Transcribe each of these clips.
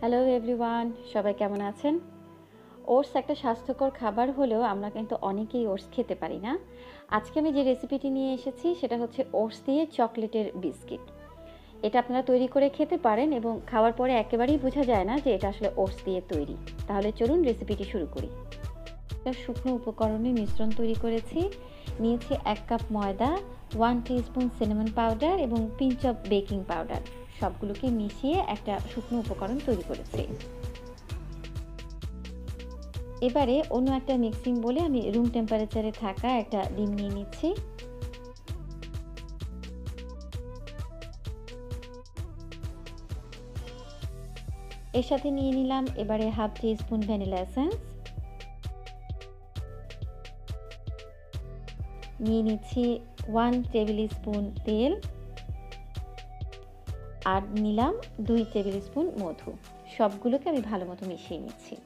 Hello everyone, সবাই কেমন আছেন? ওটস একটা স্বাস্থ্যকর খাবার হলেও আমরা কিন্তু অনেকেই ওটস খেতে পারি না। আজকে আমি যে রেসিপিটি নিয়ে এসেছি সেটা হচ্ছে ওটস দিয়ে চকলেটের বিস্কিট। এটা আপনারা তৈরি করে খেতে পারেন এবং খাওয়ার পরে একেবারেই বোঝা যায় না যে এটা আসলে ওটস দিয়ে তৈরি। তাহলে চলুন রেসিপিটি শুরু করি। শুকনো উপকরণের মিশ্রণ তৈরি করেছি। নিয়েছি 1 কাপ ময়দা, 1 টিস্পুন সিনামন পাউডার এবং পিঞ্চ অফ বেকিং পাউডার। সবগুলোকে মিশিয়ে একটা শুকনো উপকরণ তৈরি করেছি। এবারে অন্য একটা মিক্সিং বলে আমি রুম টেম্পারেচারে থাকা একটা ডিম নিয়ে নিচ্ছি। এর সাথে নিয়ে নিলাম এবারে হাফ টিস্পুন ভ্যানিলা এসেন্স, নিয়ে নিচ্ছি 1 টেবিল স্পুন তেল, আর নিলাম 2 টেবিল স্পুন মধু। সবগুলোকে আমি ভালো মতো মিশিয়ে নিচ্ছি।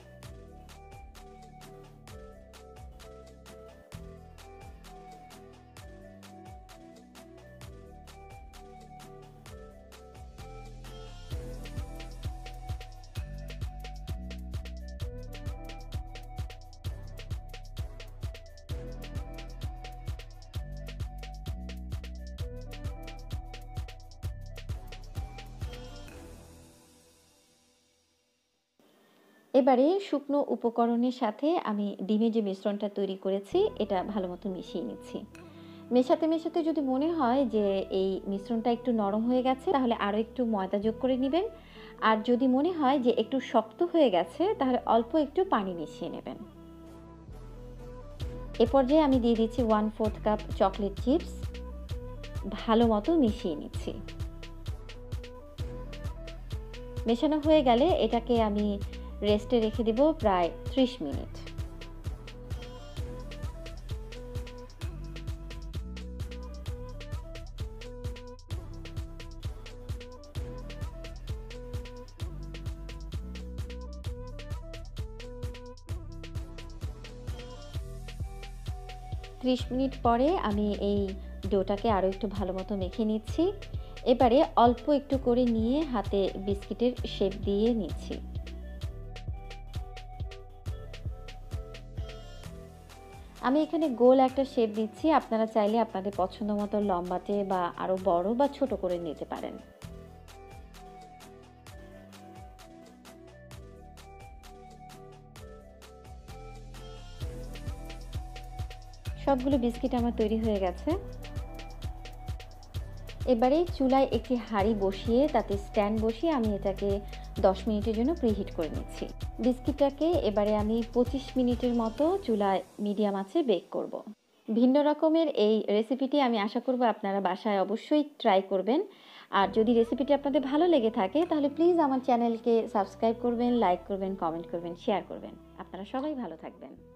এবারে শুকনো উপকরণের সাথে আমি ডিমের যে মিশ্রণটা তৈরি করেছি এটা ভালো মতো মিশিয়ে নিচ্ছি। মেশাতে মেশাতে যদি মনে হয় যে এই মিশ্রণটা একটু নরম হয়ে গেছে তাহলে আরও একটু ময়দা যোগ করে নেবেন, আর যদি মনে হয় যে একটু শক্ত হয়ে গেছে তাহলে অল্প একটু পানি মিশিয়ে নেবেন। এ পর্যায়ে আমি দিয়ে দিচ্ছি 1/4 কাপ চকলেট চিপস, ভালো মতো মিশিয়ে নিচ্ছি। মেশানো হয়ে গেলে এটাকে আমি রেস্টে রেখে দেব প্রায় 30 মিনিট। মিনিট পরে আমি এই ডোটাকে আরও একটু ভালো মতো মেখে নিচ্ছি। এবারে অল্প একটু করে নিয়ে হাতে বিস্কিটের শেপ দিয়ে নিচ্ছি। আমি এখানে গোল একটা শেপ দিচ্ছি, আপনারা চাইলে আপনাদের পছন্দ মতো লম্বাটে বা আরও বড় বা ছোট করে নিতে পারেন। সবগুলো বিস্কিট আমার তৈরি হয়ে গেছে। এবারে চুলায় একটি হাঁড়ি বসিয়ে তাতে স্ট্যান্ড বসিয়ে আমি এটাকে 10 মিনিটের জন্য প্রিহিট করে নিচ্ছি। বিস্কিটটাকে এবারে আমি 25 মিনিটের মতো চুলায় মিডিয়াম আঁচে বেক করব। ভিন্ন রকমের এই রেসিপিটি আমি আশা করব আপনারা বাসায় অবশ্যই ট্রাই করবেন। আর যদি রেসিপিটি আপনাদের ভালো লেগে থাকে তাহলে প্লিজ আমার চ্যানেলকে সাবস্ক্রাইব করবেন, লাইক করবেন, কমেন্ট করবেন, শেয়ার করবেন। আপনারা সবাই ভালো থাকবেন।